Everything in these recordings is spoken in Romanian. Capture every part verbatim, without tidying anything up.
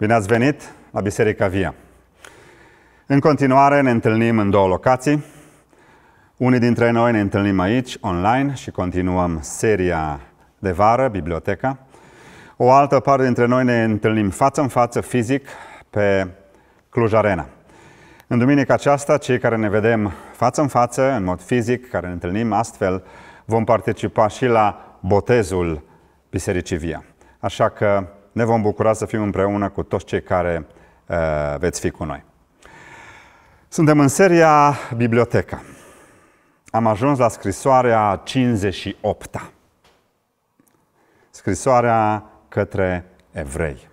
Bine ați venit la Biserica Via. În continuare ne întâlnim în două locații. Unii dintre noi ne întâlnim aici, online, și continuăm seria de vară, Biblioteca. O altă parte dintre noi ne întâlnim față în față, fizic, pe Cluj Arena. În duminica aceasta, cei care ne vedem față în față, în mod fizic, care ne întâlnim astfel, vom participa și la botezul Bisericii Via. Așa că ne vom bucura să fim împreună cu toți cei care uh, veți fi cu noi. Suntem în seria Biblioteca. Am ajuns la scrisoarea cincizeci și opt-a. Scrisoarea către evrei.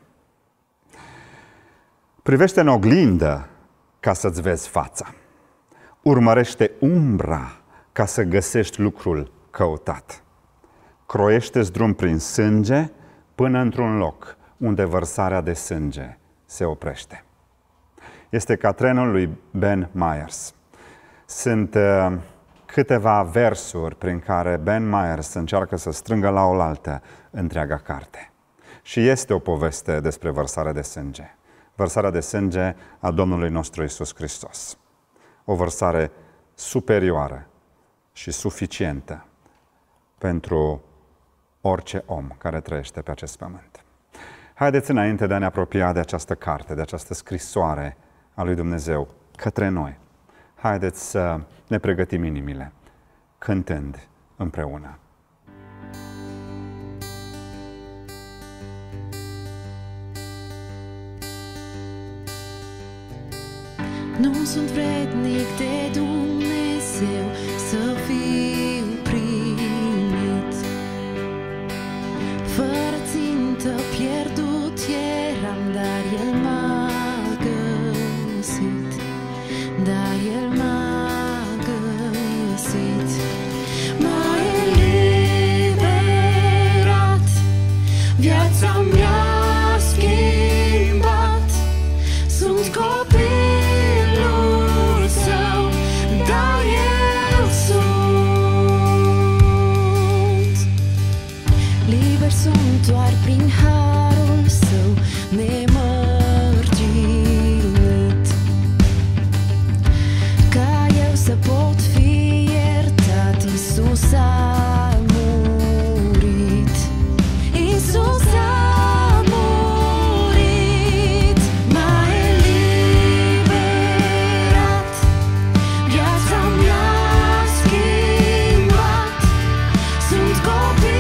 Privește în oglindă ca să-ți vezi fața. Urmărește umbra ca să găsești lucrul căutat. Croiește-ți drum prin sânge până într-un loc unde vărsarea de sânge se oprește. Este ca trenul lui Ben Myers. Sunt uh, câteva versuri prin care Ben Myers încearcă să strângă la oaltă întreaga carte. Și este o poveste despre vărsarea de sânge. Vărsarea de sânge a Domnului nostru Iisus Hristos. O vărsare superioară și suficientă pentru orice om care trăiește pe acest pământ. Haideți, înainte de a ne apropia de această carte, de această scrisoare a lui Dumnezeu către noi, haideți să ne pregătim inimile, cântând împreună. Nu sunt vrednic de Dumnezeu să fiu primit. Fără țintă pierdut eram, dar El m-a găsit. Dar El m-a găsit. M-a eliberat, viața mi-a schimbat. Sunt copil doar prin harul Său nemărginit, ca eu să pot fi iertat. Iisus a murit, Iisus a murit, m-a eliberat, viața mi-a schimbat. Sunt copil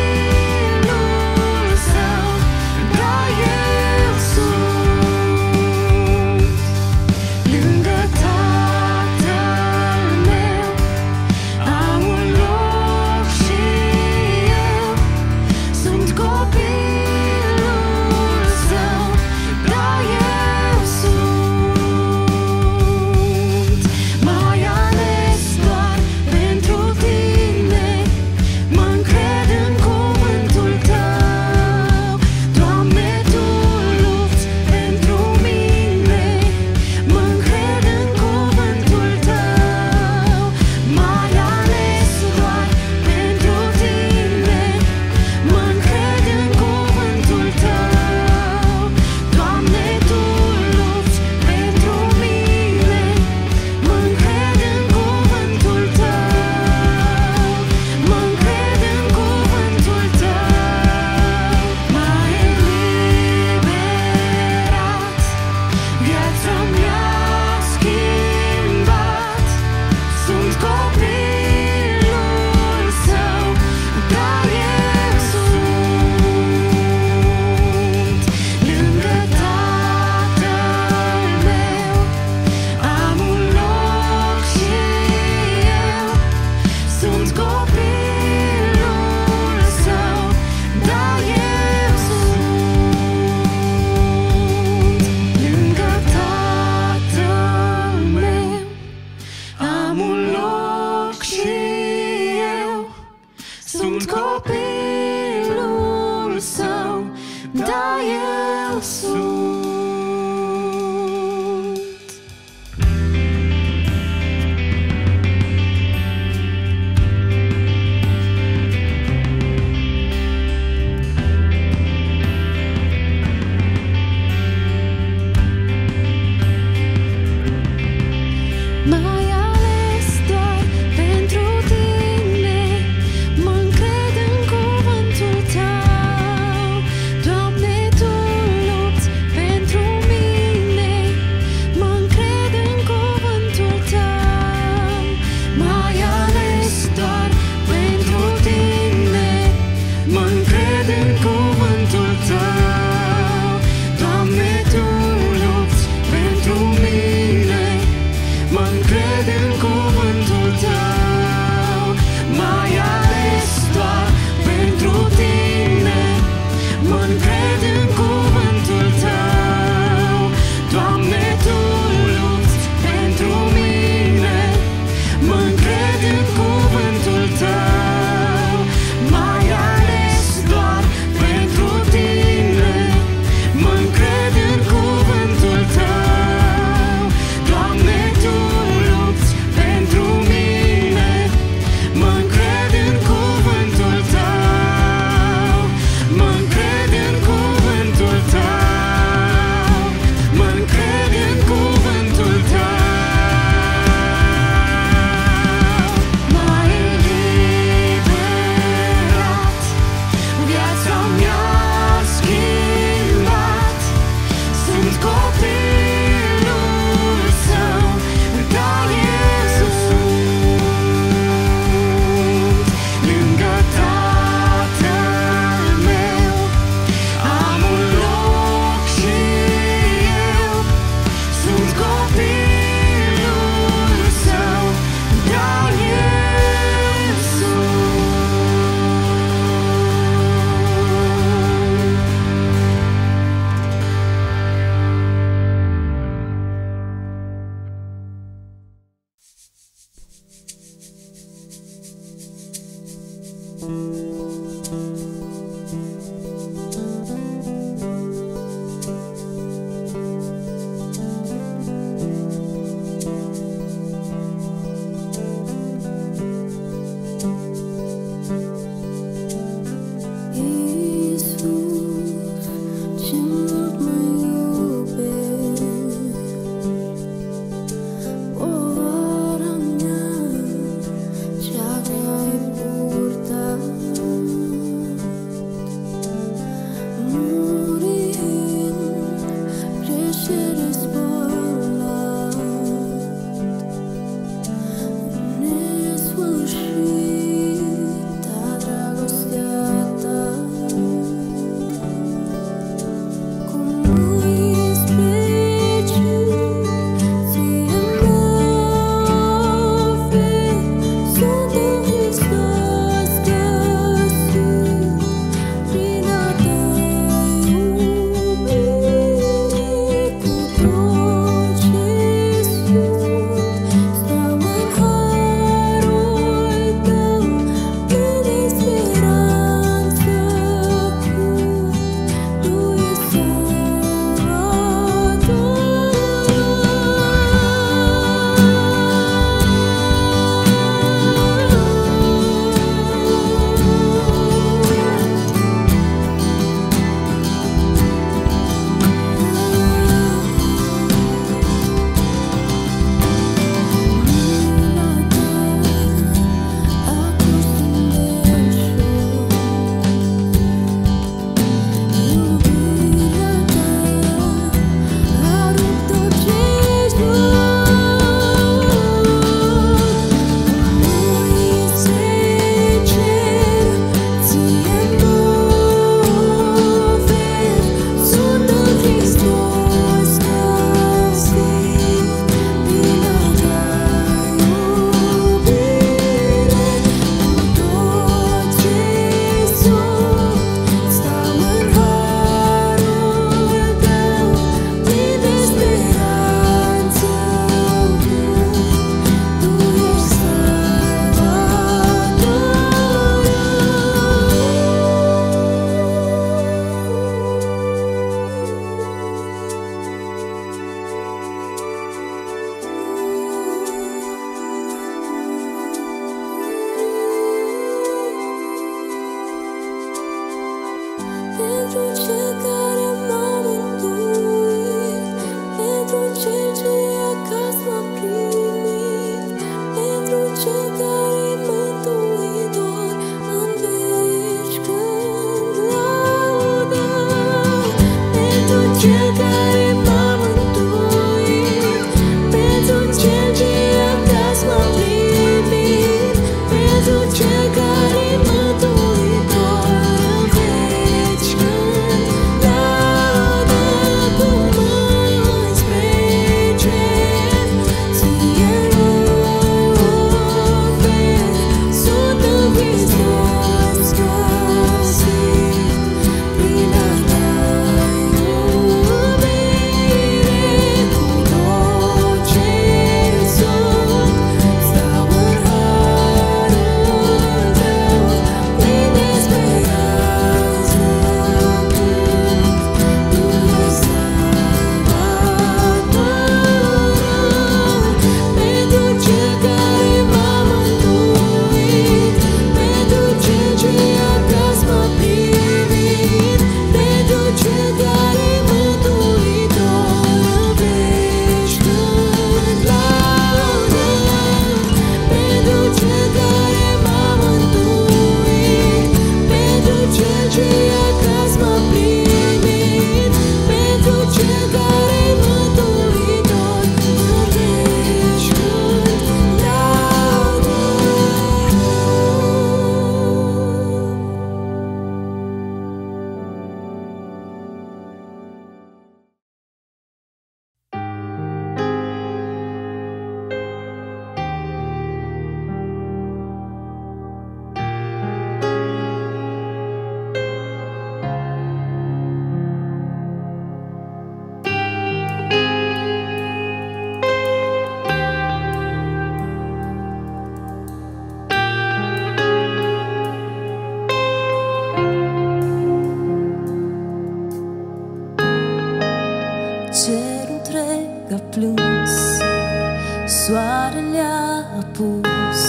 Soarele a apus,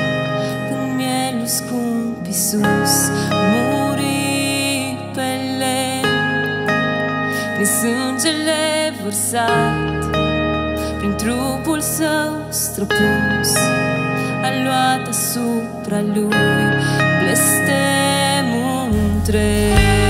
când mielul scump Iisus muri pe lemn, prin sângele vărsat, prin trupul său străpus, a luat asupra lui blestemul întreg.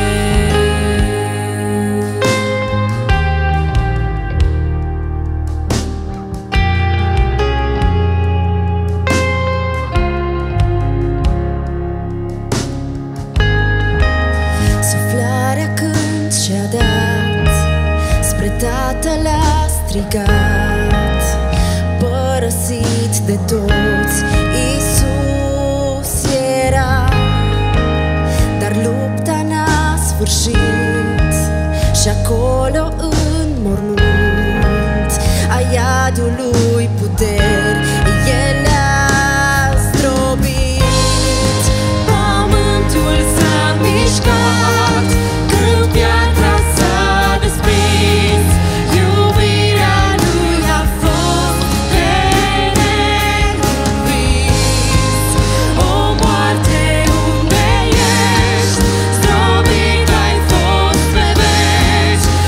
Tatăl a strigat, părăsit de toți, Iisus era, dar lupta n-a sfârșit și acolo în mormânt a iadului puteri, El a zdrobit. Pământul s-a mișcat când piatra s-a desprins, iubirea lui a fost de neînvins. O moarte, unde ești? Zdrobit ai fost pe veci,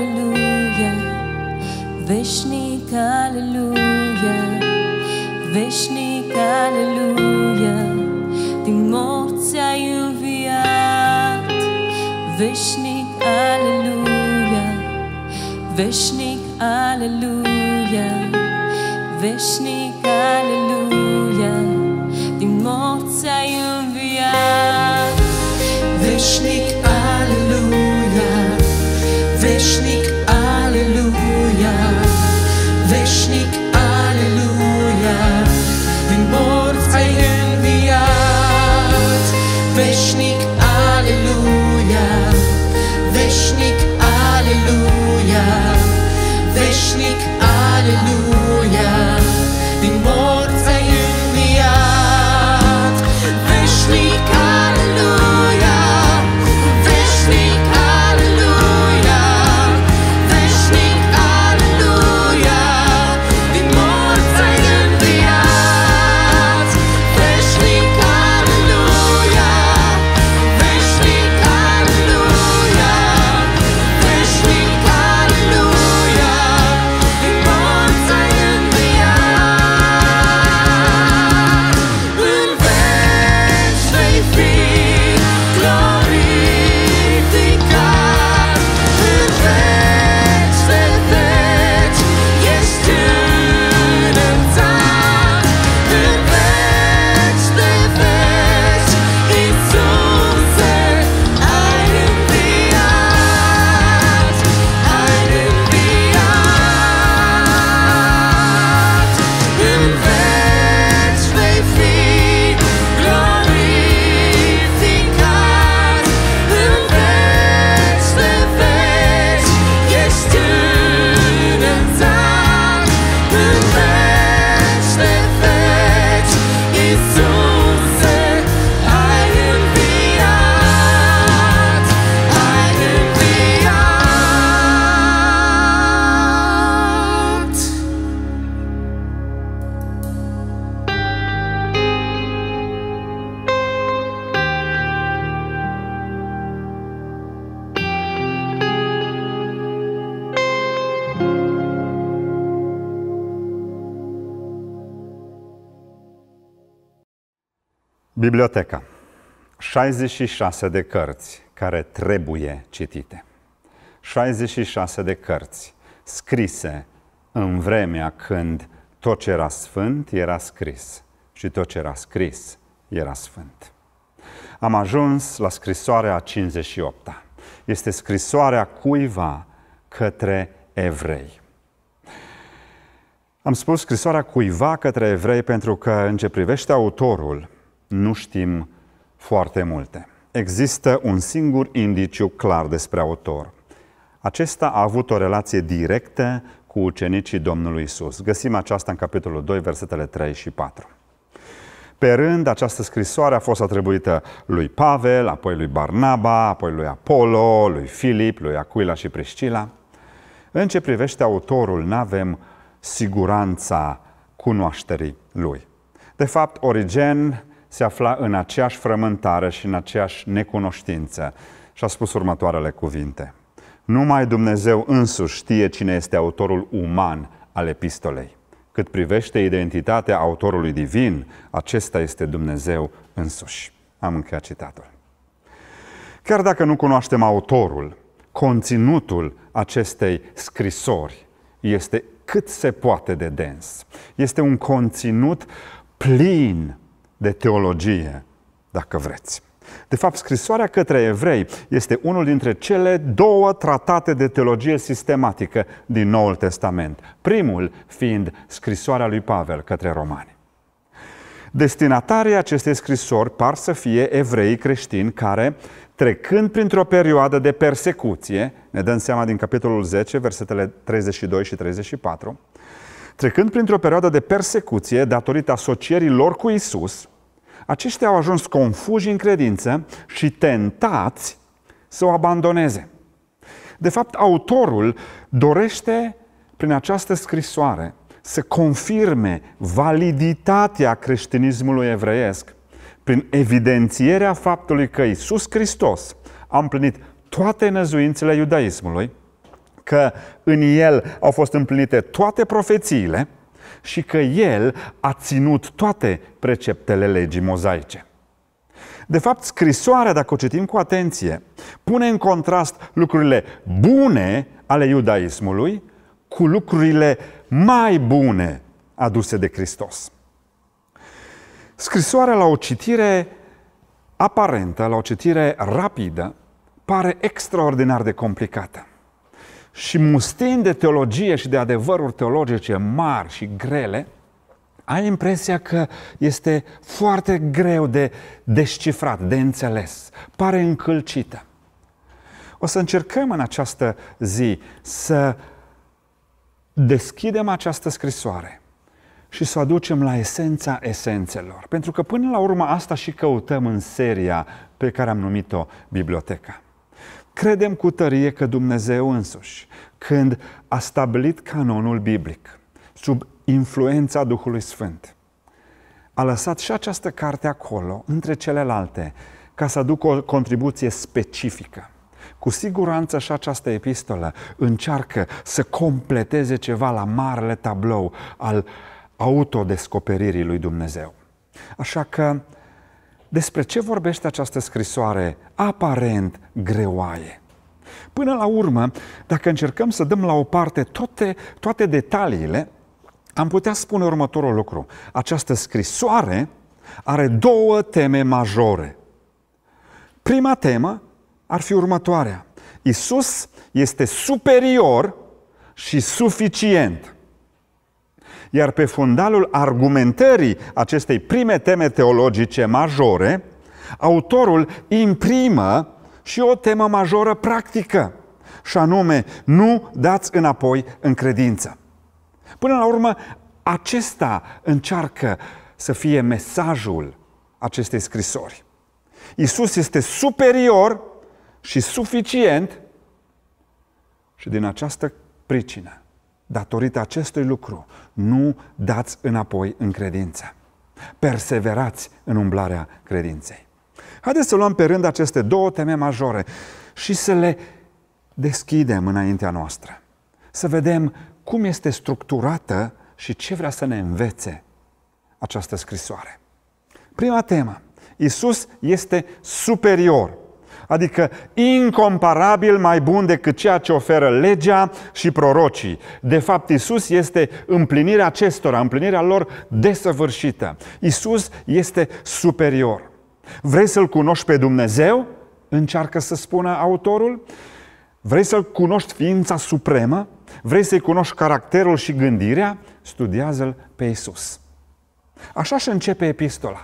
aleluia, veșnic, aleluia, veșnic, aleluia, din morți ai înviat, veșnic, aleluia, veșnic, aleluia, veșnic, aleluia, din morți ai înviat, veșnic, aleluia, veșnic, aleluia, veșnic, aleluia, din morți ai înviat, veșnic, aleluia, veșnic, aleluia, veșnic, aleluia, din morți ai înviat, veșnic, aleluia, veșnic, aleluia, veșnic, aleluia, din morți ai înviat, veșnic, aleluia, veșnic, aleluia, veșnic, aleluia, din morți ai înviat, în veci vei fi glorificat, în veci de veci ești înălțat, în veci de veci, Iisuse, ai înviat, ai înviat, în veci vei fi glorificat, în veci de veci ești înălțat, în veci de veci, Iisuse, ai înviat, ai înviat. Biblioteca. șaizeci și șase de cărți care trebuie citite. șaizeci și șase de cărți scrise în vremea când tot ce era sfânt era scris și tot ce era scris era sfânt. Am ajuns la scrisoarea a cincizeci și opta. Este scrisoarea cuiva către evrei. Am spus scrisoarea cuiva către evrei pentru că, în ce privește autorul, nu știm foarte multe. Există un singur indiciu clar despre autor. Acesta a avut o relație directă cu ucenicii Domnului Isus. Găsim aceasta în capitolul doi, versetele trei și patru. Pe rând, această scrisoare a fost atribuită lui Pavel, apoi lui Barnaba, apoi lui Apollo, lui Filip, lui Aquila și Priscila. În ce privește autorul, n-avem siguranța cunoașterii lui. De fapt, Origen se afla în aceeași frământare și în aceeași necunoștință și a spus următoarele cuvinte. Numai Dumnezeu însuși știe cine este autorul uman al epistolei. Cât privește identitatea autorului divin, acesta este Dumnezeu însuși. Am încheiat citatul. Chiar dacă nu cunoaștem autorul, conținutul acestei scrisori este cât se poate de dens. Este un conținut plin de teologie, dacă vreți. De fapt, scrisoarea către evrei este unul dintre cele două tratate de teologie sistematică din Noul Testament. Primul fiind scrisoarea lui Pavel către romani. Destinatarii acestei scrisori par să fie evrei creștini care, trecând printr-o perioadă de persecuție, ne dăm seama din capitolul zece, versetele treizeci și doi și treizeci și patru, trecând printr-o perioadă de persecuție datorită asocierii lor cu Isus, aceștia au ajuns confuși în credință și tentați să o abandoneze. De fapt, autorul dorește, prin această scrisoare, să confirme validitatea creștinismului evreiesc prin evidențierea faptului că Iisus Hristos a împlinit toate năzuințele iudaismului, că în El au fost împlinite toate profețiile și că El a ținut toate preceptele legii mozaice. De fapt, scrisoarea, dacă o citim cu atenție, pune în contrast lucrurile bune ale iudaismului cu lucrurile mai bune aduse de Hristos. Scrisoarea, la o citire aparentă, la o citire rapidă, pare extraordinar de complicată. Și mustind de teologie și de adevăruri teologice mari și grele, ai impresia că este foarte greu de descifrat, de înțeles. Pare încălcită. O să încercăm în această zi să deschidem această scrisoare și să o aducem la esența esențelor. Pentru că până la urmă asta și căutăm în seria pe care am numit-o Biblioteca. Credem cu tărie că Dumnezeu însuși, când a stabilit canonul biblic, sub influența Duhului Sfânt, a lăsat și această carte acolo, între celelalte, ca să aducă o contribuție specifică. Cu siguranță și această epistolă încearcă să completeze ceva la marele tablou al autodescoperirii lui Dumnezeu. Așa că, despre ce vorbește această scrisoare aparent greoaie? Până la urmă, dacă încercăm să dăm la o parte toate, toate detaliile, am putea spune următorul lucru. Această scrisoare are două teme majore. Prima temă ar fi următoarea. Iisus este superior și suficient. Iar pe fundalul argumentării acestei prime teme teologice majore, autorul imprimă și o temă majoră practică, și anume, nu dați înapoi în credință. Până la urmă, acesta încearcă să fie mesajul acestei scrisori. Iisus este superior și suficient și din această pricină, datorită acestui lucru, nu dați înapoi în credință. Perseverați în umblarea credinței. Haideți să luăm pe rând aceste două teme majore și să le deschidem înaintea noastră. Să vedem cum este structurată și ce vrea să ne învețe această scrisoare. Prima temă. Iisus este superior, adică incomparabil mai bun decât ceea ce oferă legea și prorocii. De fapt, Iisus este împlinirea acestora, împlinirea lor desăvârșită. Iisus este superior. Vrei să-L cunoști pe Dumnezeu? Încearcă să spună autorul. Vrei să-L cunoști ființa supremă? Vrei să-i cunoști caracterul și gândirea? Studiază-L pe Iisus. Așa și începe epistola.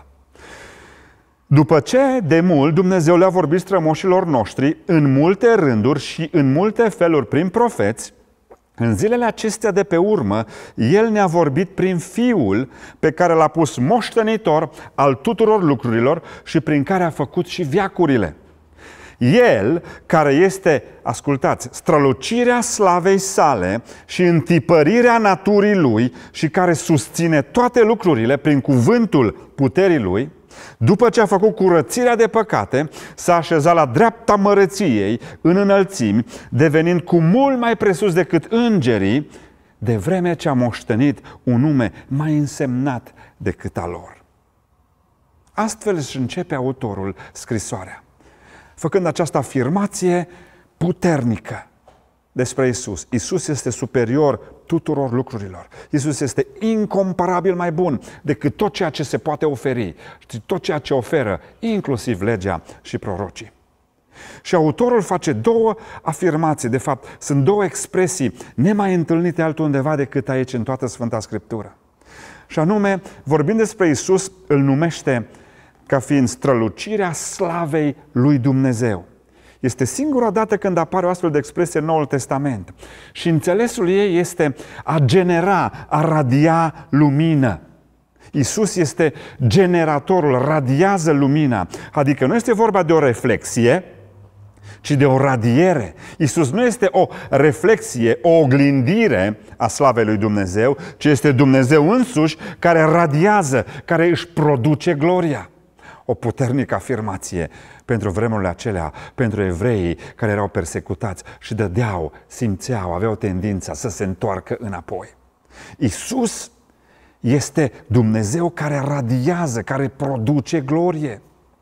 După ce de mult Dumnezeu le-a vorbit strămoșilor noștri în multe rânduri și în multe feluri prin profeți, în zilele acestea de pe urmă, El ne-a vorbit prin Fiul pe care L-a pus moștenitor al tuturor lucrurilor și prin care a făcut și veacurile. El, care este, ascultați, strălucirea slavei sale și întipărirea naturii Lui și care susține toate lucrurile prin cuvântul puterii Lui, după ce a făcut curățirea de păcate, s-a așezat la dreapta măreției în înălțimi, devenind cu mult mai presus decât îngerii, de vreme ce a moștenit un nume mai însemnat decât al lor. Astfel își începe autorul scrisoarea, făcând această afirmație puternică despre Iisus. Iisus este superior tuturor lucrurilor. Iisus este incomparabil mai bun decât tot ceea ce se poate oferi și tot ceea ce oferă, inclusiv legea și prorocii. Și autorul face două afirmații, de fapt, sunt două expresii nemai întâlnite altundeva decât aici în toată Sfânta Scriptură. Și anume, vorbind despre Iisus, îl numește ca fiind strălucirea slavei lui Dumnezeu. Este singura dată când apare o astfel de expresie în Noul Testament. Și înțelesul ei este a genera, a radia lumină. Iisus este generatorul, radiază lumina. Adică nu este vorba de o reflexie, ci de o radiere. Iisus nu este o reflexie, o oglindire a slavei lui Dumnezeu, ci este Dumnezeu însuși care radiază, care își produce gloria. O puternică afirmație pentru vremurile acelea, pentru evreii care erau persecutați și dădeau, simțeau, aveau tendința să se întoarcă înapoi. Iisus este Dumnezeu care radiază, care produce glorie.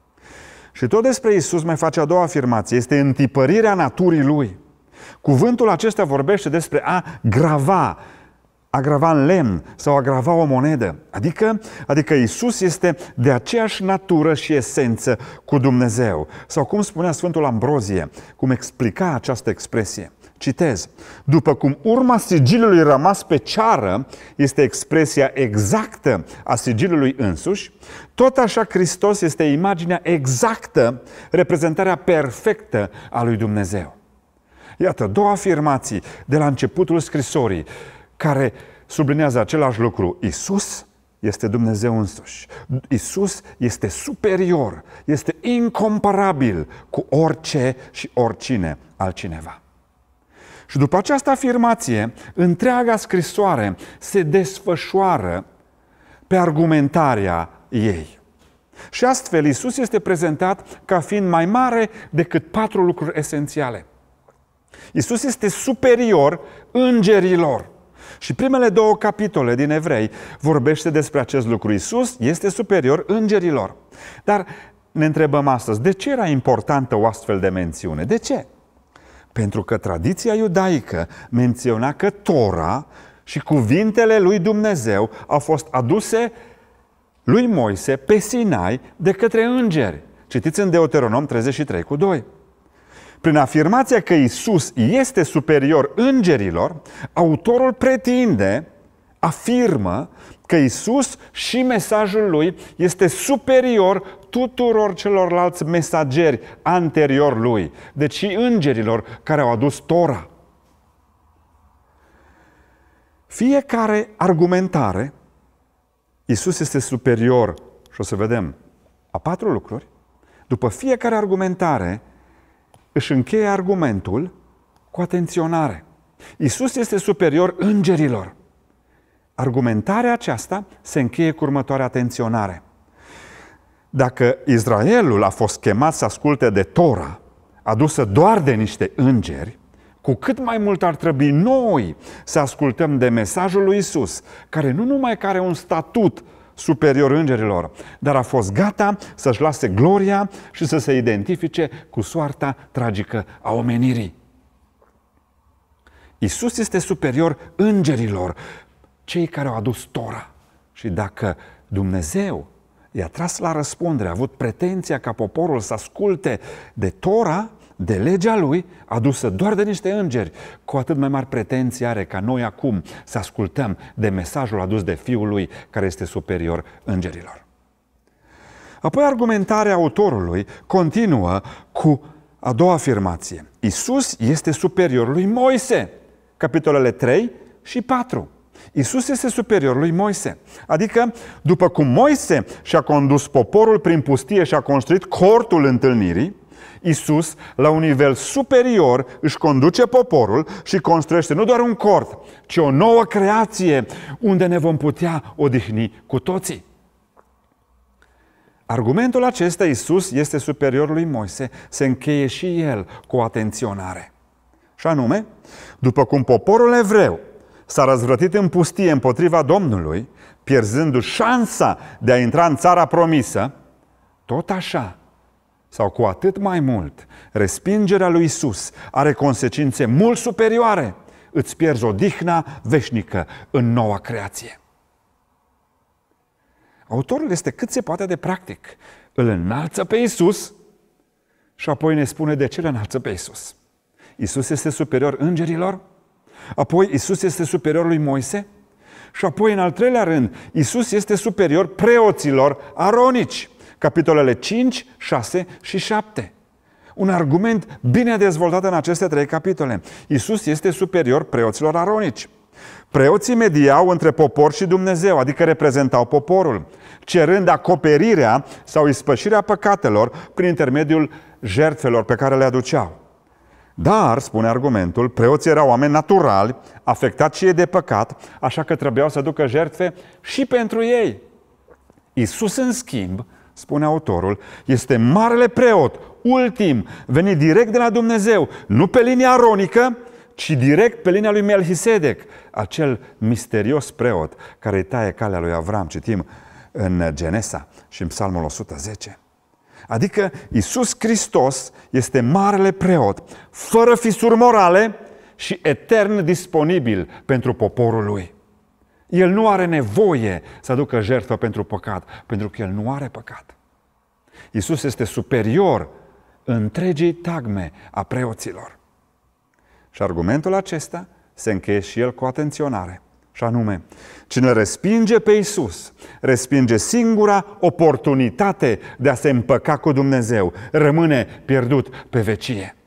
Și tot despre Iisus mai face a doua afirmație, este întipărirea naturii Lui. Cuvântul acesta vorbește despre a grava, a grava în lemn sau a grava o monedă. Adică, adică Iisus este de aceeași natură și esență cu Dumnezeu. Sau cum spunea Sfântul Ambrozie, cum explica această expresie. Citez, după cum urma sigilului rămas pe ceară este expresia exactă a sigilului însuși, tot așa Hristos este imaginea exactă, reprezentarea perfectă a lui Dumnezeu. Iată, două afirmații de la începutul scrisorii care sublinează același lucru. Iisus este Dumnezeu însuși. Iisus este superior, este incomparabil cu orice și oricine altcineva. Și după această afirmație, întreaga scrisoare se desfășoară pe argumentarea ei. Și astfel Iisus este prezentat ca fiind mai mare decât patru lucruri esențiale. Iisus este superior îngerilor. Și primele două capitole din Evrei vorbește despre acest lucru. Iisus este superior îngerilor. Dar ne întrebăm astăzi, de ce era importantă o astfel de mențiune? De ce? Pentru că tradiția iudaică menționa că Tora și cuvintele lui Dumnezeu au fost aduse lui Moise pe Sinai de către îngeri. Citiți în Deuteronom treizeci și trei cu doi. Prin afirmația că Iisus este superior îngerilor, autorul pretinde, afirmă că Iisus și mesajul lui este superior tuturor celorlalți mesageri anterior lui, deci și îngerilor care au adus Tora. Fiecare argumentare, Iisus este superior, și o să vedem, a patru lucruri. După fiecare argumentare, își încheie argumentul cu atenționare. Iisus este superior îngerilor. Argumentarea aceasta se încheie cu următoarea atenționare. Dacă Israelul a fost chemat să asculte de Tora, adusă doar de niște îngeri, cu cât mai mult ar trebui noi să ascultăm de mesajul lui Iisus, care nu numai că are un statut superior îngerilor, dar a fost gata să-și lase gloria și să se identifice cu soarta tragică a omenirii. Iisus este superior îngerilor, cei care au adus Tora. Și dacă Dumnezeu i-a tras la răspundere, a avut pretenția ca poporul să asculte de Tora, de legea lui, adusă doar de niște îngeri, cu atât mai mari pretenții are ca noi acum să ascultăm de mesajul adus de Fiul lui, care este superior îngerilor. Apoi argumentarea autorului continuă cu a doua afirmație. Iisus este superior lui Moise, capitolele trei și patru. Iisus este superior lui Moise. Adică, după cum Moise și-a condus poporul prin pustie și a construit cortul întâlnirii, Iisus, la un nivel superior, își conduce poporul și construiește nu doar un cort, ci o nouă creație unde ne vom putea odihni cu toții. Argumentul acesta, Iisus este superior lui Moise, se încheie și el cu o atenționare. Și anume, după cum poporul evreu s-a răzvrătit în pustie împotriva Domnului, pierzându-și șansa de a intra în țara promisă, tot așa, sau cu atât mai mult, respingerea lui Iisus are consecințe mult superioare. Îți pierzi odihna veșnică în noua creație. Autorul este cât se poate de practic. Îl înalță pe Iisus și apoi ne spune de ce îl înalță pe Iisus. Iisus este superior îngerilor, apoi Iisus este superior lui Moise și apoi, în al treilea rând, Iisus este superior preoților aronici. Capitolele cinci, șase și șapte. Un argument bine dezvoltat în aceste trei capitole. Iisus este superior preoților aronici. Preoții mediau între popor și Dumnezeu, adică reprezentau poporul, cerând acoperirea sau ispășirea păcatelor prin intermediul jertfelor pe care le aduceau. Dar, spune argumentul, preoții erau oameni naturali, afectați și ei de păcat, așa că trebuiau să ducă jertfe și pentru ei. Iisus, în schimb, spune autorul, este marele preot, ultim, venit direct de la Dumnezeu, nu pe linia aronică, ci direct pe linia lui Melchisedec, acel misterios preot care îi taie calea lui Avram, citim în Genesa și în Psalmul o sută zece. Adică Iisus Hristos este marele preot, fără fisuri morale și etern disponibil pentru poporul lui. El nu are nevoie să aducă jertfă pentru păcat, pentru că El nu are păcat. Iisus este superior întregii tagme a preoților. Și argumentul acesta se încheie și el cu atenționare. Și anume, cine respinge pe Iisus, respinge singura oportunitate de a se împăca cu Dumnezeu, rămâne pierdut pe vecie.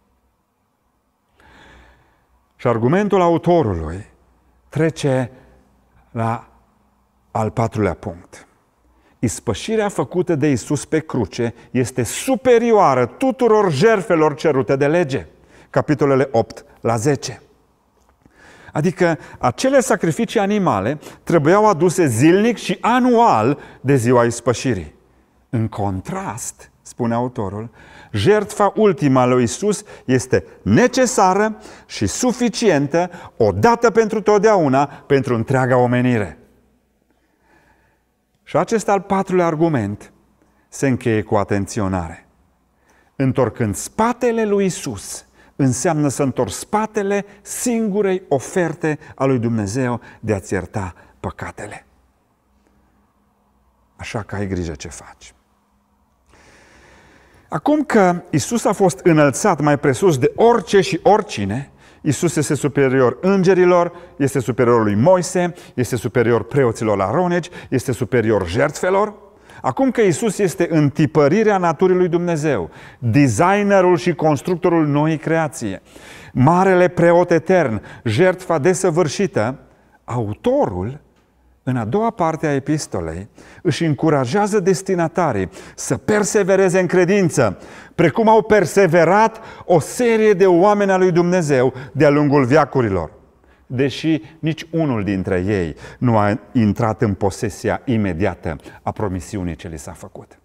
Și argumentul autorului trece la al patrulea punct. Ispășirea făcută de Iisus pe cruce este superioară tuturor jertfelor cerute de lege. Capitolele opt la zece. Adică acele sacrificii animale trebuiau aduse zilnic și anual de ziua ispășirii. În contrast, spune autorul, jertfa ultima lui Iisus este necesară și suficientă odată pentru totdeauna pentru întreaga omenire. Și acest al patrulea argument se încheie cu atenționare. Întorcând spatele lui Iisus, înseamnă să întorci spatele singurei oferte a lui Dumnezeu de a-ți ierta păcatele. Așa că ai grijă ce faci. Acum că Iisus a fost înălțat mai presus de orice și oricine, Iisus este superior îngerilor, este superior lui Moise, este superior preoților aroneci, este superior jertfelor. Acum că Iisus este întipărirea naturii lui Dumnezeu, designerul și constructorul noii creație, marele preot etern, jertfa desăvârșită, autorul, în a doua parte a epistolei, își încurajează destinatarii să persevereze în credință, precum au perseverat o serie de oameni al lui Dumnezeu de-a lungul veacurilor, deși nici unul dintre ei nu a intrat în posesia imediată a promisiunii ce li s-a făcut.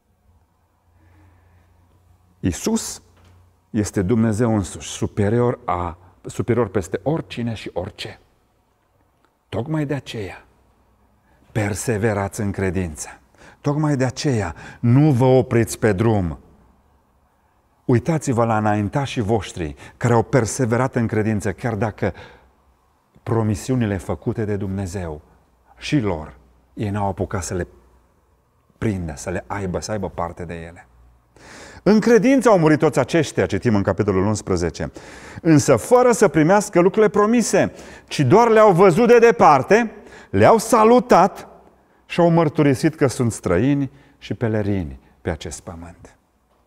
Iisus este Dumnezeu însuși, superior, a, superior peste oricine și orice. Tocmai de aceea, perseverați în credință. Tocmai de aceea, nu vă opriți pe drum. Uitați-vă la înaintașii voștri care au perseverat în credință, chiar dacă promisiunile făcute de Dumnezeu și lor, ei n-au apucat să le prindă, să le aibă, să aibă parte de ele. În credință au murit toți aceștia, citim în capitolul unsprezece, însă fără să primească lucrurile promise, ci doar le-au văzut de departe, le-au salutat și au mărturisit că sunt străini și pelerini pe acest pământ.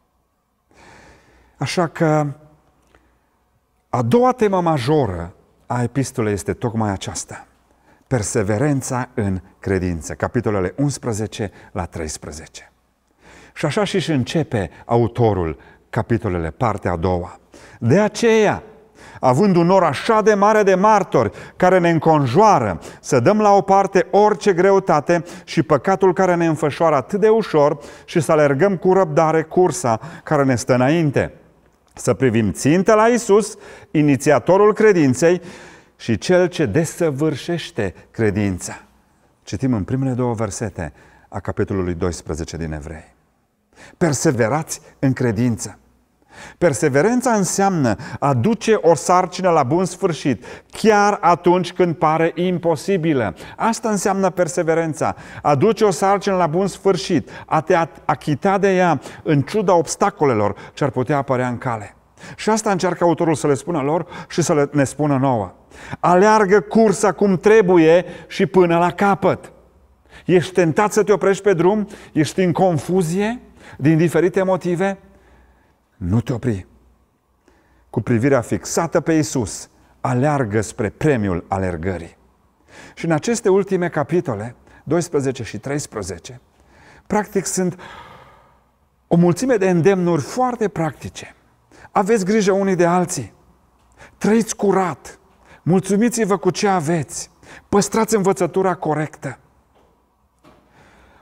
Așa că a doua temă majoră a epistolei este tocmai aceasta: perseverența în credință, capitolele unsprezece la treisprezece. Și așa și începe autorul capitolele, partea a doua. De aceea, având un nor așa de mare de martori care ne înconjoară, să dăm la o parte orice greutate și păcatul care ne înfășoară atât de ușor și să alergăm cu răbdare cursa care ne stă înainte. Să privim țintă la Iisus, inițiatorul credinței și Cel ce desăvârșește credința. Citim în primele două versete a capitolului doisprezece din Evrei. Perseverați în credință. Perseverența înseamnă a duce o sarcină la bun sfârșit, chiar atunci când pare imposibilă. Asta înseamnă perseverența. A duce o sarcină la bun sfârșit, a te achita de ea în ciuda obstacolelor ce ar putea apărea în cale. Și asta încearcă autorul să le spună lor și să le, ne spună nouă. Aleargă cursa cum trebuie și până la capăt. Ești tentat să te oprești pe drum? Ești în confuzie din diferite motive? Nu te opri. Cu privirea fixată pe Iisus, aleargă spre premiul alergării. Și în aceste ultime capitole, doisprezece și treisprezece, practic sunt o mulțime de îndemnuri foarte practice. Aveți grijă unii de alții. Trăiți curat. Mulțumiți-vă cu ce aveți. Păstrați învățătura corectă.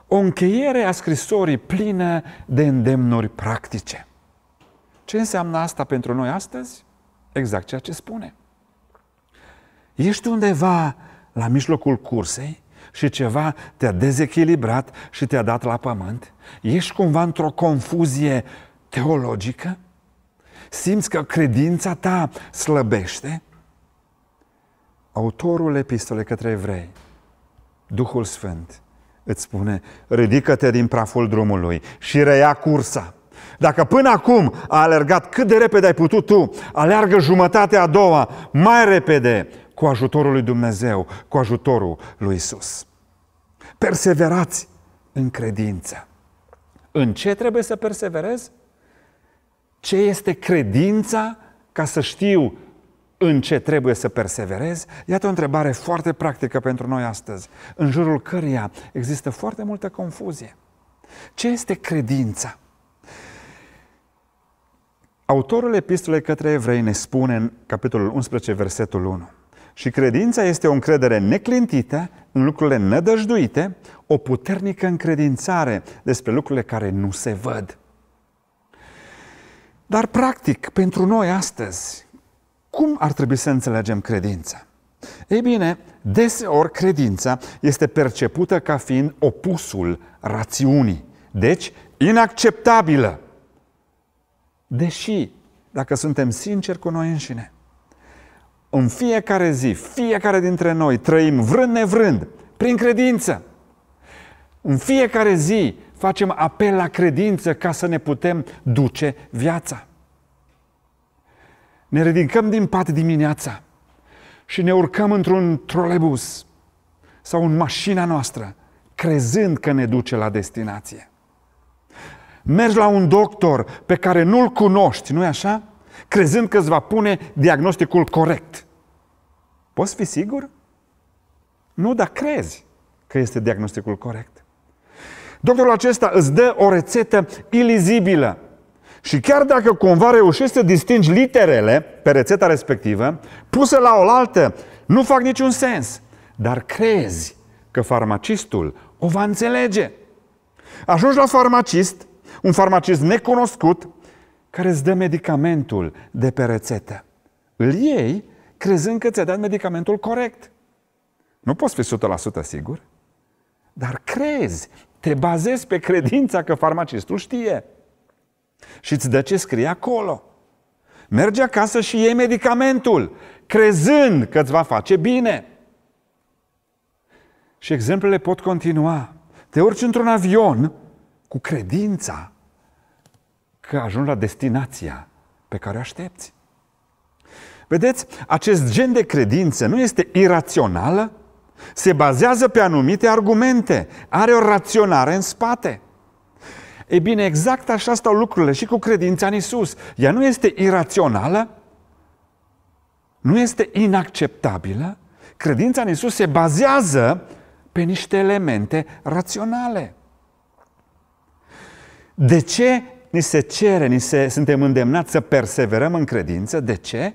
o încheiere a scrisorii plină de îndemnuri practice. Ce înseamnă asta pentru noi astăzi? Exact ceea ce spune. Ești undeva la mijlocul cursei și ceva te-a dezechilibrat și te-a dat la pământ? Ești cumva într-o confuzie teologică? Simți că credința ta slăbește? Autorul epistolei către evrei, Duhul Sfânt, îți spune: ridică-te din praful drumului și reia cursa. Dacă până acum a alergat cât de repede ai putut tu, aleargă jumătatea a doua mai repede, cu ajutorul lui Dumnezeu, cu ajutorul lui Isus. Perseverați în credință. În ce trebuie să perseverez? Ce este credința, ca să știu în ce trebuie să perseverez? Iată o întrebare foarte practică pentru noi astăzi, în jurul căreia există foarte multă confuzie. Ce este credința? Autorul epistolei către evrei ne spune în capitolul unsprezece, versetul unu: și credința este o încredere neclintită în lucrurile nădăjduite, o puternică încredințare despre lucrurile care nu se văd. Dar, practic, pentru noi astăzi, cum ar trebui să înțelegem credința? Ei bine, deseori credința este percepută ca fiind opusul rațiunii, deci inacceptabilă. Deși, dacă suntem sinceri cu noi înșine, în fiecare zi, fiecare dintre noi trăim vrând nevrând, prin credință. În fiecare zi facem apel la credință ca să ne putem duce viața. Ne ridicăm din pat dimineața și ne urcăm într-un trolebus sau în mașina noastră, crezând că ne duce la destinație. Mergi la un doctor pe care nu-l cunoști, nu-i așa? Crezând că îți va pune diagnosticul corect. Poți fi sigur? Nu, dar crezi că este diagnosticul corect. Doctorul acesta îți dă o rețetă ilizibilă. Și chiar dacă cumva reușești să distingi literele pe rețeta respectivă, puse la oaltă, nu fac niciun sens. Dar crezi că farmacistul o va înțelege. Ajungi la farmacist, un farmacist necunoscut, care îți dă medicamentul de pe rețetă. Îl iei crezând că ți-a dat medicamentul corect. Nu poți fi o sută la sută sigur, dar crezi, te bazezi pe credința că farmacistul știe. Și îți dă ce scrie acolo. Mergi acasă și iei medicamentul, crezând că îți va face bine. Și exemplele pot continua. Te urci într-un avion cu credința că ajungi la destinația pe care o aștepți. Vedeți, acest gen de credință nu este irațională, se bazează pe anumite argumente, are o raționare în spate. Ei bine, exact așa stau lucrurile și cu credința în Isus. Ea nu este irațională, nu este inacceptabilă. Credința în Isus se bazează pe niște elemente raționale. De ce ni se cere, ni se, suntem îndemnați să perseverăm în credință? De ce?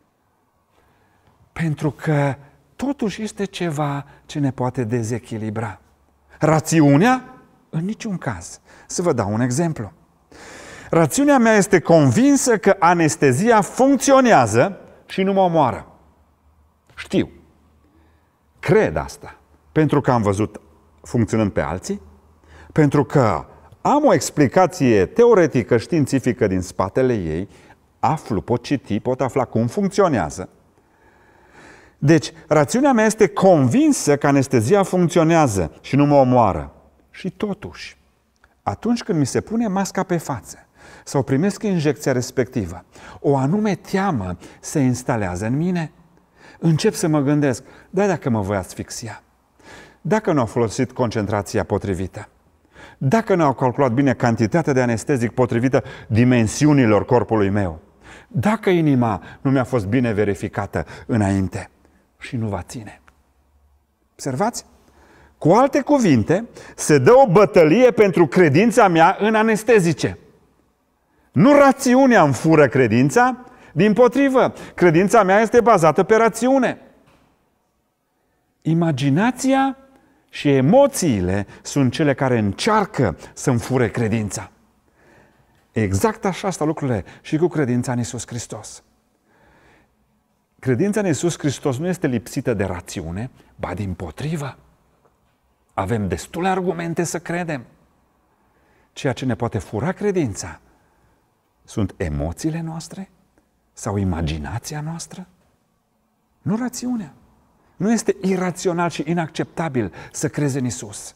Pentru că totuși este ceva ce ne poate dezechilibra. Rațiunea? În niciun caz. Să vă dau un exemplu. Rațiunea mea este convinsă că anestezia funcționează și nu mă omoară. Știu. Cred asta. Pentru că am văzut funcționând pe alții, pentru că am o explicație teoretică, științifică din spatele ei, aflu, pot citi, pot afla cum funcționează. Deci, rațiunea mea este convinsă că anestezia funcționează și nu mă omoară. Și totuși, atunci când mi se pune masca pe față sau primesc injecția respectivă, o anume teamă se instalează în mine. Încep să mă gândesc, da, dacă mă voi asfixia, dacă nu au folosit concentrația potrivită, dacă nu au calculat bine cantitatea de anestezic potrivită dimensiunilor corpului meu, dacă inima nu mi-a fost bine verificată înainte și nu va ține. Observați? Cu alte cuvinte, se dă o bătălie pentru credința mea în anestezice. Nu rațiunea îmi fură credința, dimpotrivă, credința mea este bazată pe rațiune. Imaginația și emoțiile sunt cele care încearcă să-mi fure credința. Exact așa stau lucrurile și cu credința în Iisus Hristos. Credința în Iisus Hristos nu este lipsită de rațiune, ba dimpotrivă. Avem destule argumente să credem. Ceea ce ne poate fura credința sunt emoțiile noastre sau imaginația noastră? Nu rațiunea. Nu este irațional și inacceptabil să crezi în Iisus.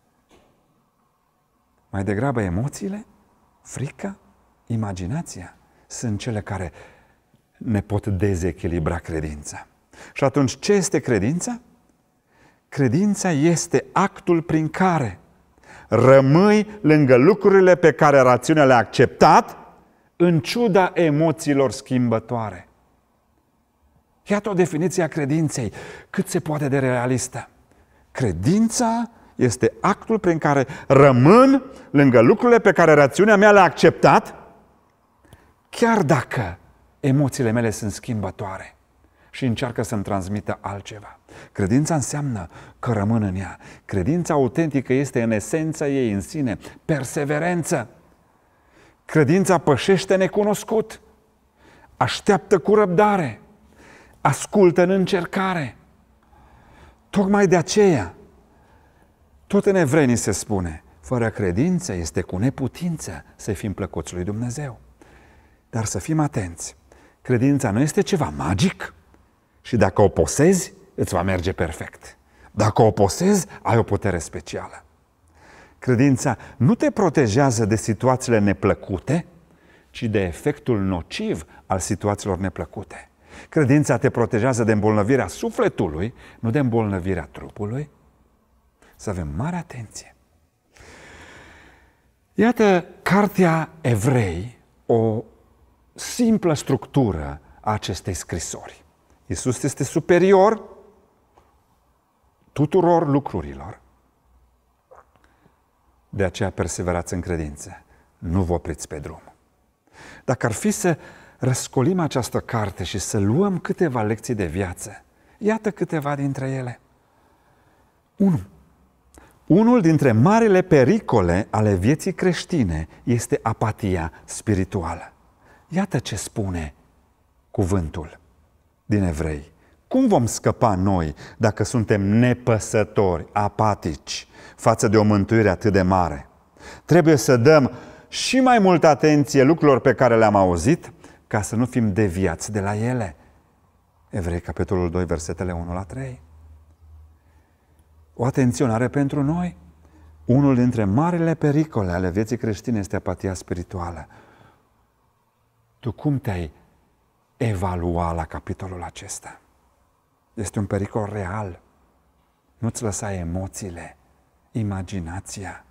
Mai degrabă emoțiile, frica, imaginația sunt cele care ne pot dezechilibra credința. Și atunci, ce este credința? Credința este actul prin care rămâi lângă lucrurile pe care rațiunea le-a acceptat, în ciuda emoțiilor schimbătoare. Iată o definiție a credinței, cât se poate de realistă. Credința este actul prin care rămân lângă lucrurile pe care rațiunea mea le-a acceptat, chiar dacă emoțiile mele sunt schimbătoare și încearcă să-mi transmită altceva. Credința înseamnă că rămân în ea. Credința autentică este în esența ei în sine perseverență. Credința pășește necunoscut, așteaptă cu răbdare, ascultă în încercare. Tocmai de aceea, tot în Evreni se spune, fără credință este cu neputință să fim plăcuți lui Dumnezeu. Dar să fim atenți, credința nu este ceva magic și dacă o posezi, îți va merge perfect. Dacă o posezi, ai o putere specială. Credința nu te protejează de situațiile neplăcute, ci de efectul nociv al situațiilor neplăcute. Credința te protejează de îmbolnăvirea sufletului, nu de îmbolnăvirea trupului. Să avem mare atenție. Iată cartea Evrei, o simplă structură a acestei scrisori. Iisus este superior tuturor lucrurilor. De aceea perseverați în credință. Nu vă opriți pe drum. Dacă ar fi să răscolim această carte și să luăm câteva lecții de viață, iată câteva dintre ele. unu. Unul dintre marile pericole ale vieții creștine este apatia spirituală. Iată ce spune cuvântul din Evrei. Cum vom scăpa noi dacă suntem nepăsători, apatici, față de o mântuire atât de mare? Trebuie să dăm și mai multă atenție lucrurilor pe care le-am auzit, ca să nu fim deviați de la ele. Evrei, capitolul doi, versetele unu la trei. O atenționare pentru noi. Unul dintre marile pericole ale vieții creștine este apatia spirituală. Tu cum te-ai evalua la capitolul acesta? Este un pericol real. Nu-ți lăsa emoțiile, imaginația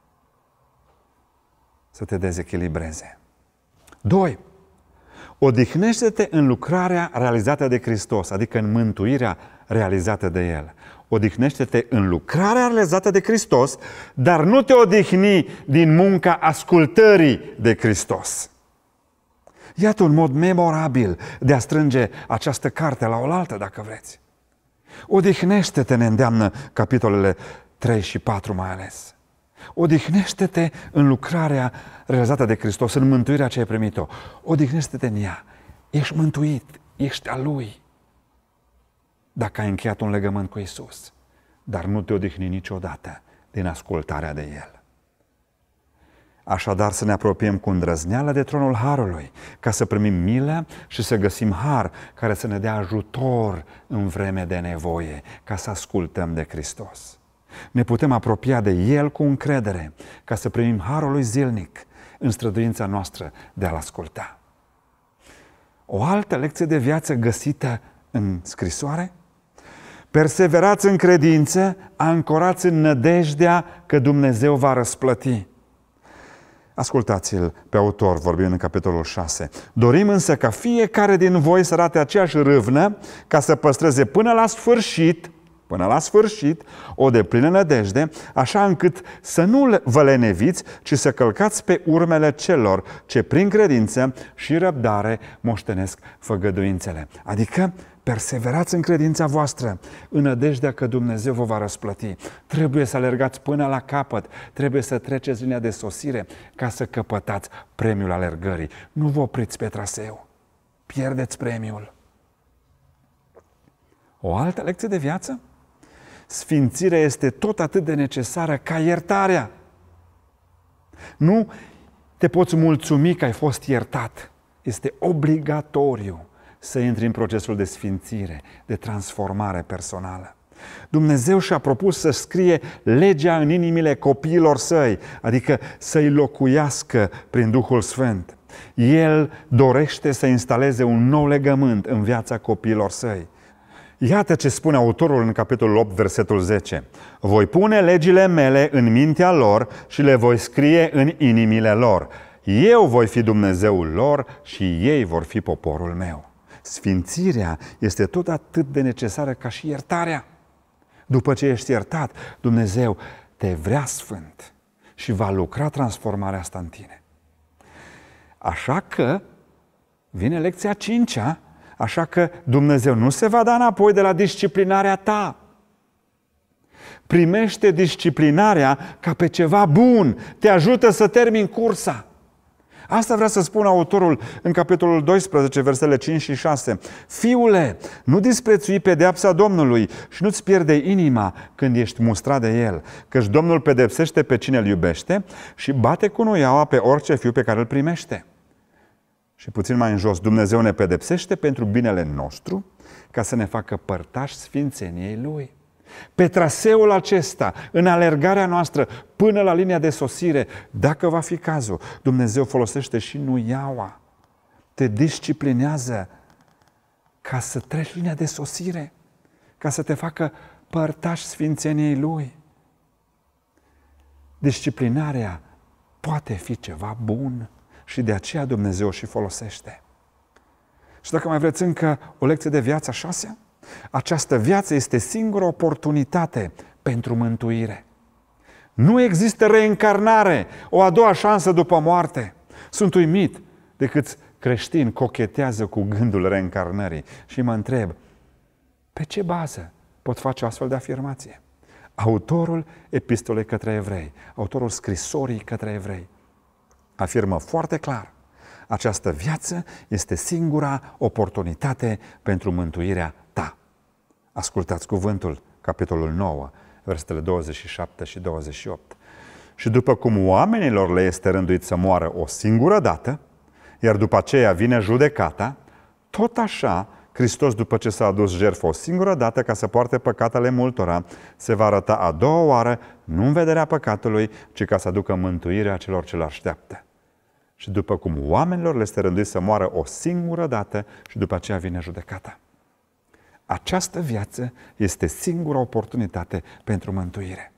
să te dezechilibreze. Doi. Odihnește-te în lucrarea realizată de Hristos, adică în mântuirea realizată de El. Odihnește-te în lucrarea realizată de Hristos, dar nu te odihni din munca ascultării de Hristos. Iată un mod memorabil de a strânge această carte la oaltă, dacă vreți. Odihnește-te, ne îndeamnă capitolele trei și patru mai ales. Odihnește-te în lucrarea realizată de Hristos, în mântuirea ce ai primit-o. Odihnește-te în ea. Ești mântuit, ești al Lui. Dacă ai încheiat un legământ cu Iisus, dar nu te odihni niciodată din ascultarea de El. Așadar să ne apropiem cu îndrăzneală de tronul Harului, ca să primim milă și să găsim har care să ne dea ajutor în vreme de nevoie, ca să ascultăm de Hristos. Ne putem apropia de El cu încredere, ca să primim harul lui zilnic în străduința noastră de a-L asculta. O altă lecție de viață găsită în scrisoare? Perseverați în credință, ancorați în nădejdea că Dumnezeu va răsplăti. Ascultați-l pe autor, vorbind în capitolul șase. Dorim însă ca fiecare din voi să arate aceeași râvnă, ca să păstreze până la sfârșit, până la sfârșit, o deplină nădejde, așa încât să nu vă leneviți, ci să călcați pe urmele celor ce prin credință și răbdare moștenesc făgăduințele. Adică perseverați în credința voastră, în nădejdea că Dumnezeu vă va răsplăti. Trebuie să alergați până la capăt, trebuie să treceți linia de sosire ca să căpătați premiul alergării. Nu vă opriți pe traseu, pierdeți premiul. O altă lecție de viață? Sfințirea este tot atât de necesară ca iertarea. Nu te poți mulțumi că ai fost iertat. Este obligatoriu să intri în procesul de sfințire, de transformare personală. Dumnezeu și-a propus să scrie legea în inimile copiilor săi, adică să-i locuiască prin Duhul Sfânt. El dorește să instaleze un nou legământ în viața copiilor săi. Iată ce spune autorul în capitolul opt, versetul zece. Voi pune legile mele în mintea lor și le voi scrie în inimile lor. Eu voi fi Dumnezeul lor și ei vor fi poporul meu. Sfințirea este tot atât de necesară ca și iertarea. După ce ești iertat, Dumnezeu te vrea sfânt și va lucra transformarea asta în tine. Așa că vine lecția a cincea, așa că Dumnezeu nu se va da înapoi de la disciplinarea ta. Primește disciplinarea ca pe ceva bun, te ajută să termini cursa. Asta vrea să spună autorul în capitolul doisprezece, versetele cinci și șase. Fiule, nu disprețui pedeapsa Domnului și nu-ți pierde inima când ești mustrat de El, căci Domnul pedepsește pe cine îl iubește și bate cu nuiaua pe orice fiu pe care îl primește. Și puțin mai în jos, Dumnezeu ne pedepsește pentru binele nostru, ca să ne facă părtași sfințeniei Lui. Pe traseul acesta, în alergarea noastră până la linia de sosire, dacă va fi cazul, Dumnezeu folosește și nuiaua. Te disciplinează ca să treci linia de sosire, ca să te facă părtași sfințeniei Lui. Disciplinarea poate fi ceva bun și de aceea Dumnezeu și folosește. Și dacă mai vreți încă o lecție de viață, a șasea, această viață este singura oportunitate pentru mântuire. Nu există reîncarnare, o a doua șansă după moarte. Sunt uimit de câți creștini cochetează cu gândul reîncarnării și mă întreb, pe ce bază pot face o astfel de afirmație? Autorul epistolei către evrei, autorul scrisorii către evrei, afirmă foarte clar, această viață este singura oportunitate pentru mântuirea ta. Ascultați cuvântul, capitolul nouă, versetele douăzeci și șapte și douăzeci și opt. Și după cum oamenilor le este rânduit să moară o singură dată, iar după aceea vine judecata, tot așa Hristos, după ce s-a adus jertfă o singură dată ca să poarte păcatele multora, se va arăta a doua oară, nu în vederea păcatului, ci ca să aducă mântuirea celor ce l-așteaptă. Și după cum oamenilor le este rânduit să moară o singură dată și după aceea vine judecata. Această viață este singura oportunitate pentru mântuire.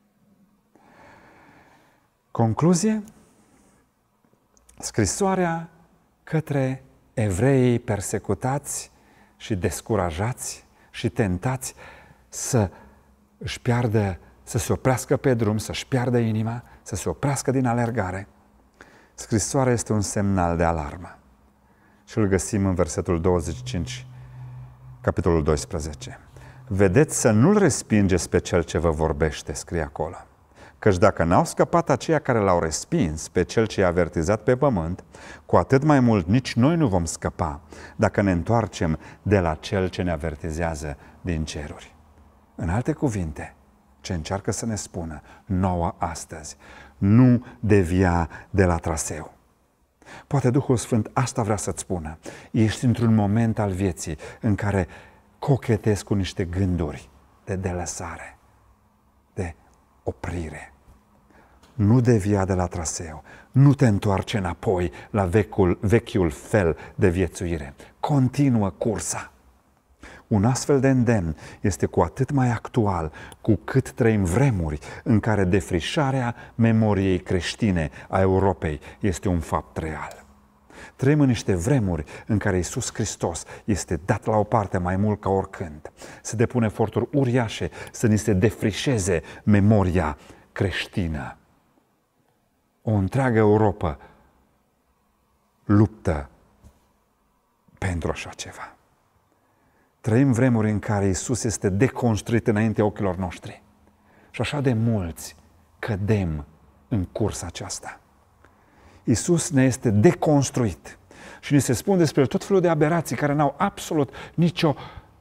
Concluzie? Scrisoarea către evreii persecutați și descurajați și tentați să își piardă, să se oprească pe drum, să-și piardă inima, să se oprească din alergare. Scrisoarea este un semnal de alarmă. Și îl găsim în versetul douăzeci și cinci, capitolul doisprezece. Vedeți să nu-l respingeți pe cel ce vă vorbește, scrie acolo. Căci dacă n-au scăpat aceia care l-au respins pe cel ce i-a avertizat pe pământ, cu atât mai mult nici noi nu vom scăpa dacă ne întoarcem de la cel ce ne avertizează din ceruri. În alte cuvinte, ce încearcă să ne spună nouă astăzi, nu devia de la traseu. Poate Duhul Sfânt asta vrea să-ți spună. Ești într-un moment al vieții în care cochetezi cu niște gânduri de delăsare, de oprire. Nu devia de la traseu, nu te întoarce înapoi la vechiul, vechiul fel de viețuire. Continuă cursa. Un astfel de îndemn este cu atât mai actual cu cât trăim vremuri în care defrișarea memoriei creștine a Europei este un fapt real. Trăim în niște vremuri în care Iisus Hristos este dat la o parte mai mult ca oricând. Se depun eforturi uriașe să ni se defrișeze memoria creștină. O întreagă Europa luptă pentru așa ceva. Trăim vremuri în care Iisus este deconstruit înaintea ochilor noștri. Și așa de mulți cădem în cursa aceasta. Iisus ne este deconstruit și ni se spune despre tot felul de aberații care n-au absolut nicio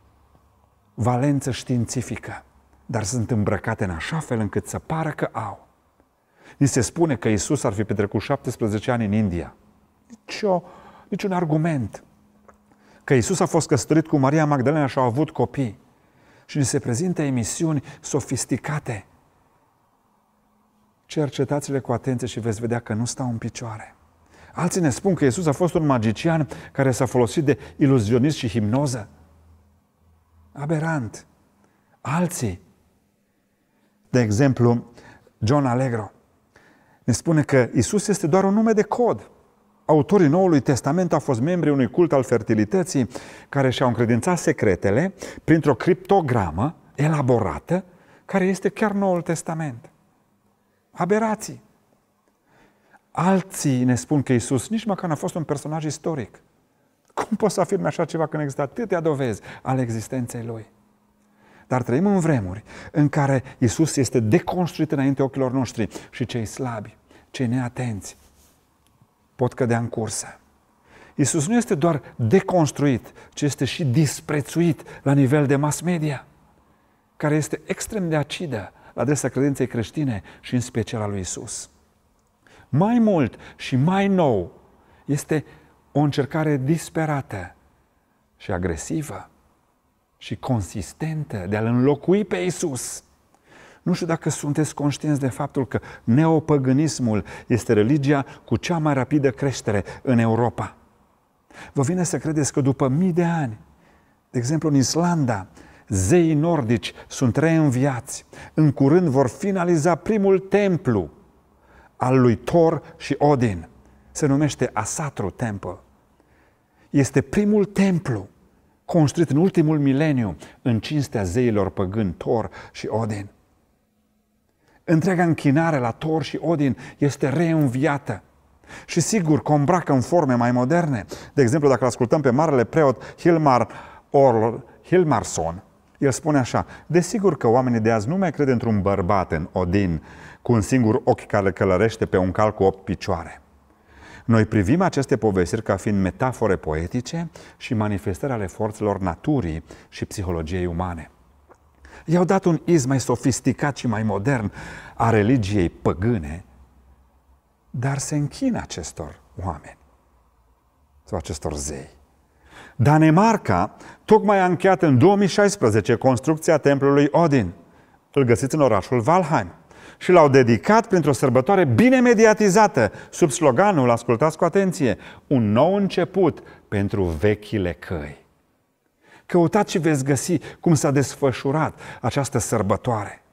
valență științifică, dar sunt îmbrăcate în așa fel încât să pară că au. Ni se spune că Iisus ar fi petrecut șaptesprezece ani în India. Nicio, niciun argument. Că Iisus a fost căsătorit cu Maria Magdalena și au avut copii. Și ni se prezintă emisiuni sofisticate. Cercetați-le cu atenție și veți vedea că nu stau în picioare. Alții ne spun că Iisus a fost un magician care s-a folosit de iluzionism și hipnoză. Aberant. Alții, de exemplu, John Allegro, ne spune că Iisus este doar un nume de cod. Autorii Noului Testament au fost membri unui cult al fertilității care și-au încredințat secretele printr-o criptogramă elaborată care este chiar Noul Testament. Aberații. Alții ne spun că Iisus nici măcar n-a fost un personaj istoric. Cum poți să afirmi așa ceva când există atâtea dovezi ale existenței Lui? Dar trăim în vremuri în care Iisus este deconstruit înainte ochilor noștri și cei slabi, cei neatenți, pot cădea în cursă. Iisus nu este doar deconstruit, ci este și disprețuit la nivel de mass media, care este extrem de acidă la adresa credinței creștine și în special a lui Iisus. Mai mult și mai nou este o încercare disperată și agresivă și consistentă de a-L înlocui pe Iisus. Nu știu dacă sunteți conștienți de faptul că neopăgânismul este religia cu cea mai rapidă creștere în Europa. Vă vine să credeți că după mii de ani, de exemplu în Islanda, zeii nordici sunt reînviați. În curând vor finaliza primul templu al lui Thor și Odin. Se numește Asatru Temple. Este primul templu construit în ultimul mileniu în cinstea zeilor păgâni Thor și Odin. Întreaga închinare la Thor și Odin este reînviată. Și sigur că o îmbracă în forme mai moderne. De exemplu, dacă ascultăm pe marele preot Hilmar Orl, Hilmarsson, el spune așa: desigur că oamenii de azi nu mai cred într-un bărbat în Odin cu un singur ochi care călărește pe un cal cu opt picioare. Noi privim aceste povestiri ca fiind metafore poetice și manifestări ale forțelor naturii și psihologiei umane. I-au dat un iz mai sofisticat și mai modern a religiei păgâne, dar se închină acestor oameni sau acestor zei. Danemarca tocmai a încheiat în două mii șaisprezece construcția templului Odin. Îl găsiți în orașul Valheim. Și l-au dedicat printr-o sărbătoare bine mediatizată, sub sloganul, ascultați cu atenție, un nou început pentru vechile căi. Căutați și veți găsi cum s-a desfășurat această sărbătoare.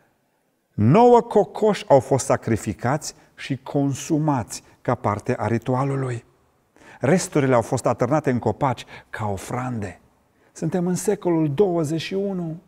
Nouă cocoși au fost sacrificați și consumați ca parte a ritualului. Resturile au fost atârnate în copaci ca ofrande. Suntem în secolul douăzeci și unu.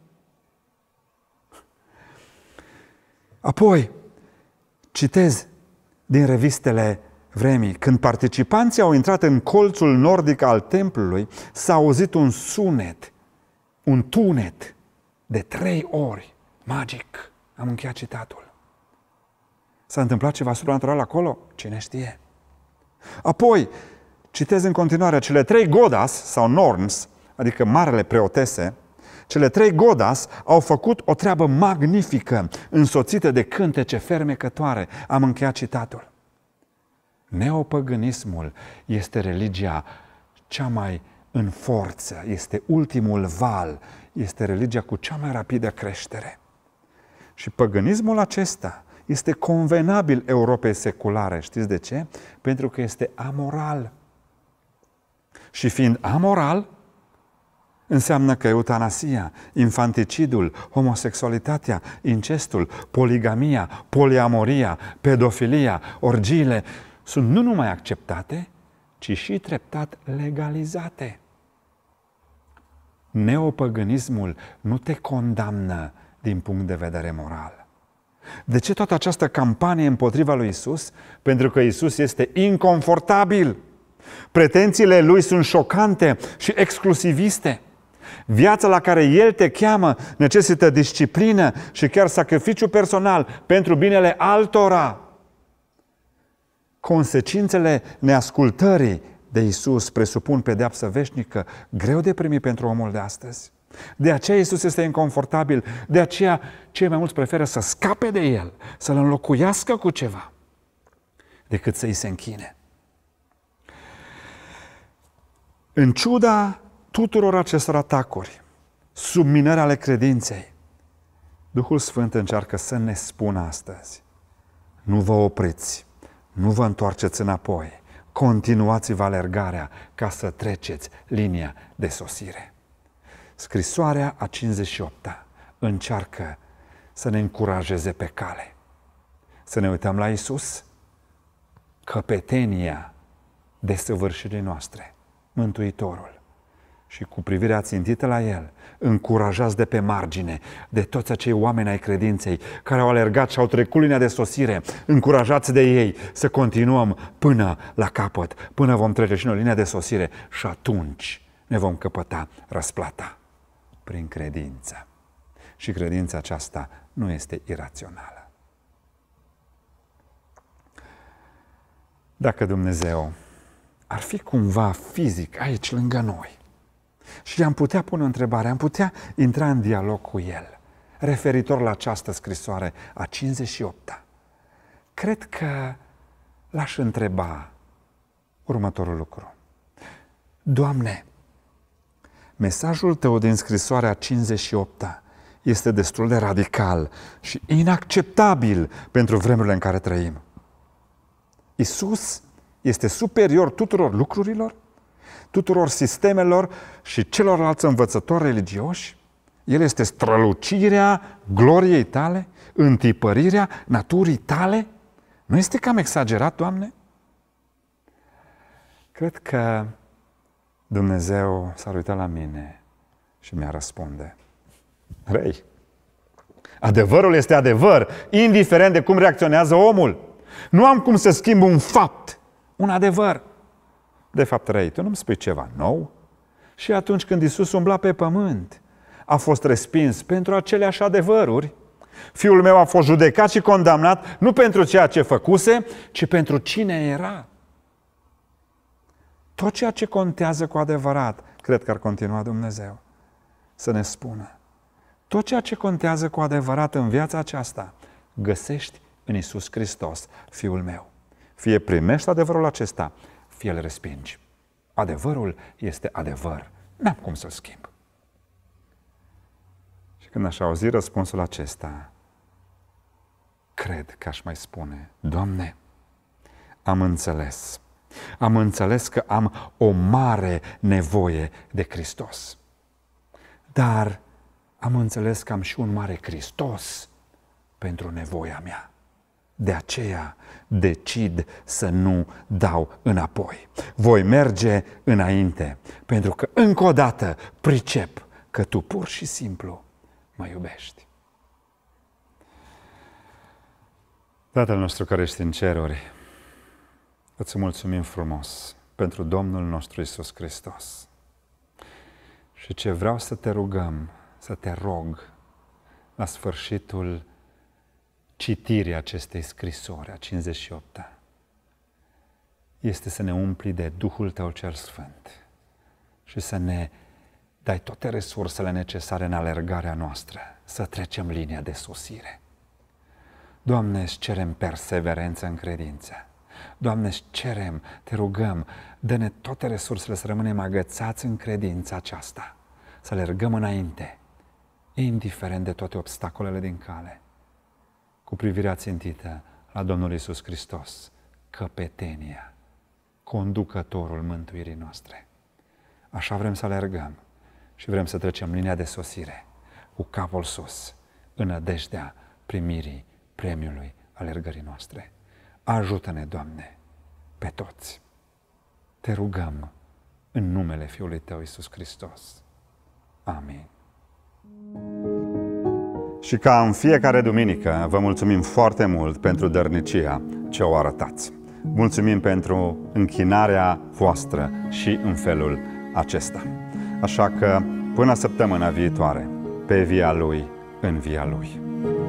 Apoi, citez din revistele vremii, când participanții au intrat în colțul nordic al templului, s-a auzit un sunet, un tunet de trei ori, magic. Am încheiat citatul. S-a întâmplat ceva supranatural acolo? Cine știe? Apoi, citez în continuare, cele trei godas sau norns, adică marele preotese, cele trei godas au făcut o treabă magnifică, însoțită de cântece fermecătoare. Am încheiat citatul. Neopăgânismul este religia cea mai în forță, este ultimul val, este religia cu cea mai rapidă creștere. Și păgânismul acesta este convenabil Europei seculare. Știți de ce? Pentru că este amoral. Și fiind amoral, înseamnă că eutanasia, infanticidul, homosexualitatea, incestul, poligamia, poliamoria, pedofilia, orgiile sunt nu numai acceptate, ci și treptat legalizate. Neopăgânismul nu te condamnă din punct de vedere moral. De ce toată această campanie împotriva lui Isus? Pentru că Isus este inconfortabil. Pretențiile lui sunt șocante și exclusiviste. Viața la care El te cheamă necesită disciplină și chiar sacrificiu personal pentru binele altora. Consecințele neascultării de Iisus presupun pedeapsă veșnică, greu de primit pentru omul de astăzi. De aceea Iisus este inconfortabil, de aceea cei mai mulți preferă să scape de El, să-L înlocuiască cu ceva, decât să-i se închine. În ciuda tuturor acestor atacuri, subminări ale credinței, Duhul Sfânt încearcă să ne spună astăzi: nu vă opriți, nu vă întoarceți înapoi, continuați-vă alergarea ca să treceți linia de sosire. Scrisoarea a cincizeci și opta încearcă să ne încurajeze pe cale. Să ne uităm la Iisus, căpetenia desăvârșirii noastre, Mântuitorul. Și cu privirea țintită la El, încurajați de pe margine, de toți acei oameni ai credinței care au alergat și au trecut linia de sosire, încurajați de ei să continuăm până la capăt, până vom trece și noi linia de sosire și atunci ne vom căpăta răsplata prin credință. Și credința aceasta nu este irațională. Dacă Dumnezeu ar fi cumva fizic aici lângă noi și am putea pune o întrebare, am putea intra în dialog cu El referitor la această scrisoare a cincizeci și opta, cred că l-aș întreba următorul lucru: Doamne, mesajul Tău din scrisoarea cincizeci și opta este destul de radical și inacceptabil pentru vremurile în care trăim. Iisus este superior tuturor lucrurilor, tuturor sistemelor și celorlalți învățători religioși. El este strălucirea gloriei Tale, întipărirea naturii Tale. Nu este cam exagerat, Doamne? Cred că Dumnezeu s-ar uita la mine și mi-ar răspunde: Rei, adevărul este adevăr, indiferent de cum reacționează omul. Nu am cum să schimb un fapt, un adevăr. De fapt, Rei, tu nu-mi spui ceva nou? Și atunci când Iisus umbla pe pământ, a fost respins pentru aceleași adevăruri. Fiul meu a fost judecat și condamnat nu pentru ceea ce făcuse, ci pentru cine era. Tot ceea ce contează cu adevărat, cred că ar continua Dumnezeu să ne spună, tot ceea ce contează cu adevărat în viața aceasta, găsești în Iisus Hristos, Fiul meu. Fie primești adevărul acesta, fie îl respingi. Adevărul este adevăr. N-am cum să-l schimb. Și când aș auzi răspunsul acesta, cred că aș mai spune: Doamne, am înțeles. Am înțeles că am o mare nevoie de Hristos. Dar am înțeles că am și un mare Hristos pentru nevoia mea. De aceea decid să nu dau înapoi. Voi merge înainte, pentru că încă o dată pricep că Tu pur și simplu mă iubești. Tatăl nostru care ești în ceruri, îți mulțumim frumos pentru Domnul nostru Iisus Hristos. Și ce vreau să te rugăm, să te rog la sfârșitul citirii acestei scrisori a cincizeci și opta, este să ne umpli de Duhul Tău cel Sfânt și să ne dai toate resursele necesare în alergarea noastră, să trecem linia de sosire. Doamne, îți cerem perseverență în credință. Doamne, îți cerem, te rugăm, dă-ne toate resursele să rămânem agățați în credința aceasta, să alergăm înainte, indiferent de toate obstacolele din cale, cu privirea țintită la Domnul Iisus Hristos, căpetenia, conducătorul mântuirii noastre. Așa vrem să alergăm și vrem să trecem linia de sosire cu capul sus, în nădejdea primirii premiului alergării noastre. Ajută-ne, Doamne, pe toți. Te rugăm în numele Fiului Tău, Iisus Hristos. Amin. Și ca în fiecare duminică, vă mulțumim foarte mult pentru dărnicia ce o arătați. Mulțumim pentru închinarea voastră și în felul acesta. Așa că Până săptămâna viitoare, pe via Lui, în via Lui.